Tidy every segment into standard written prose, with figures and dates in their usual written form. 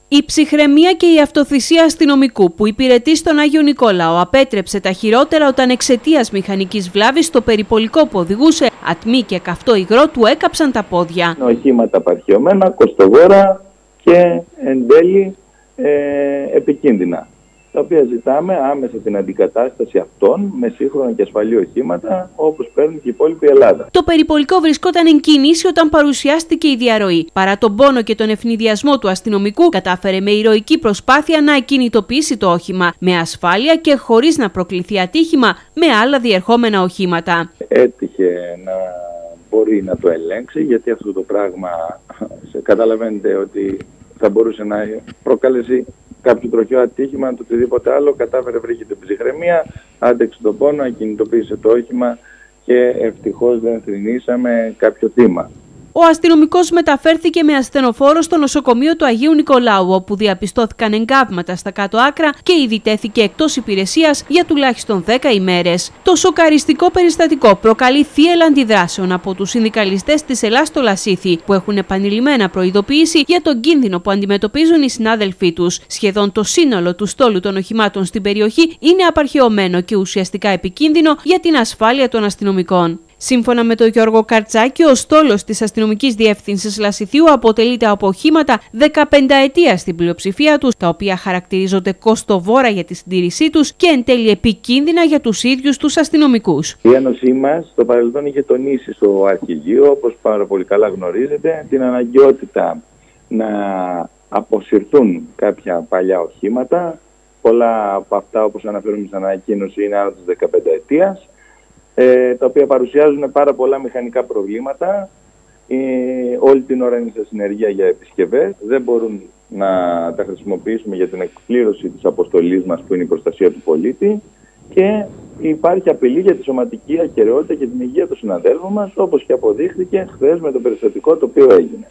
Η ψυχραιμία και η αυτοθυσία αστυνομικού που υπηρετεί στον Άγιο Νικόλαο απέτρεψε τα χειρότερα όταν εξαιτίας μηχανικής βλάβης το περιπολικό που οδηγούσε ατμή και καυτό υγρό του έκαψαν τα πόδια. Οχήματα απαρχαιωμένα, κοστοβόρα και εν τέλει επικίνδυνα, τα οποία ζητάμε άμεσα την αντικατάσταση αυτών με σύγχρονα και ασφαλή οχήματα, όπως παίρνει και η υπόλοιπη Ελλάδα. Το περιπολικό βρισκόταν εν κίνηση όταν παρουσιάστηκε η διαρροή. Παρά τον πόνο και τον ευνηδιασμό του αστυνομικού, κατάφερε με ηρωική προσπάθεια να ακινητοποιήσει το όχημα με ασφάλεια και χωρίς να προκληθεί ατύχημα με άλλα διερχόμενα οχήματα. Έτυχε να μπορεί να το ελέγξει, γιατί αυτό το πράγμα καταλαβαίνετε ότι θα μπορούσε να προκαλέσει κάποιο τροχαίο ατύχημα, το οτιδήποτε άλλο. Κατάφερε, βρήκε την ψυχραιμία, άντεξε τον πόνο, ακινητοποίησε το όχημα και ευτυχώς δεν θρηνήσαμε κάποιο θύμα. Ο αστυνομικός μεταφέρθηκε με ασθενοφόρο στο νοσοκομείο του Αγίου Νικολάου, όπου διαπιστώθηκαν εγκάβματα στα κάτω άκρα και ήδη τέθηκε εκτός υπηρεσίας για τουλάχιστον 10 ημέρες. Το σοκαριστικό περιστατικό προκαλεί θύελλα αντιδράσεων από τους συνδικαλιστές της Ελλάς στο Λασίθι, που έχουν επανειλημμένα προειδοποιήσει για τον κίνδυνο που αντιμετωπίζουν οι συνάδελφοί τους. Σχεδόν το σύνολο του στόλου των οχημάτων στην περιοχή είναι απαρχαιωμένο και ουσιαστικά επικίνδυνο για την ασφάλεια των αστυνομικών. Σύμφωνα με τον Γιώργο Καρτσάκη, ο στόλος της αστυνομικής διεύθυνσης Λασιθίου αποτελείται από οχήματα 15ετία στην πλειοψηφία τους, τα οποία χαρακτηρίζονται κοστοβόρα για τη συντήρησή τους και εν τέλει επικίνδυνα για τους ίδιους τους αστυνομικούς. Η Ένωσή μας στο παρελθόν είχε τονίσει στο αρχηγείο, όπως πάρα πολύ καλά γνωρίζετε, την αναγκαιότητα να αποσυρθούν κάποια παλιά οχήματα. Πολλά από αυτά, όπως αναφέρουμε στην ανακοίνωση, είναι άνω της 15ετίας. Τα οποία παρουσιάζουν πάρα πολλά μηχανικά προβλήματα. Όλη την ώρα είναι σε συνεργεία για επισκευές. Δεν μπορούν να τα χρησιμοποιήσουμε για την εκπλήρωση της αποστολής μας, που είναι η προστασία του πολίτη. Και υπάρχει απειλή για τη σωματική ακεραιότητα και την υγεία των συναδέλφων μας, όπως και αποδείχθηκε χθες με το περιστατικό το οποίο έγινε.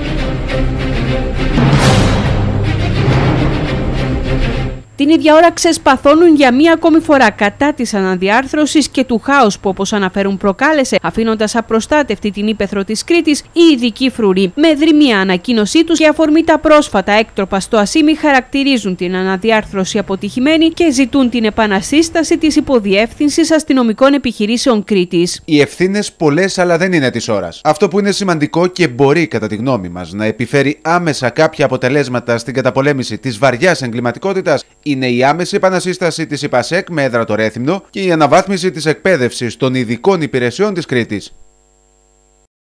Την ίδια ώρα ξεσπαθώνουν για μία ακόμη φορά κατά της αναδιάρθρωσης και του χάους που, όπως αναφέρουν, προκάλεσε, αφήνοντας απροστάτευτη την ύπαιθρο της Κρήτης, οι ειδικοί φρουροί. Με δρυμία ανακοίνωσή τους και αφορμή τα πρόσφατα έκτροπα στο Ασίμι, χαρακτηρίζουν την αναδιάρθρωση αποτυχημένη και ζητούν την επανασύσταση της Υποδιεύθυνσης Αστυνομικών Επιχειρήσεων Κρήτης. Οι ευθύνες πολλές, αλλά δεν είναι της ώρας. Αυτό που είναι σημαντικό και μπορεί, κατά τη γνώμη μας, να επιφέρει άμεσα κάποια αποτελέσματα στην καταπολέμηση της βαριάς εγκληματικότητας, είναι η άμεση επανασύσταση της ΥΠΑΣΕΚ με έδρα το Ρέθυμνο και η αναβάθμιση της εκπαίδευσης των ειδικών υπηρεσιών της Κρήτης.